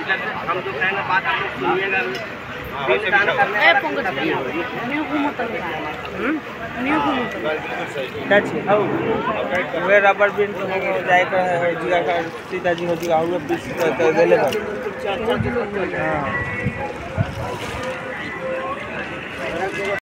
हम जो कहेंगे बात आप लोग सुनिएगा। रबर बीन जाएगा सीताजी हो जाएगा अवेलेबल।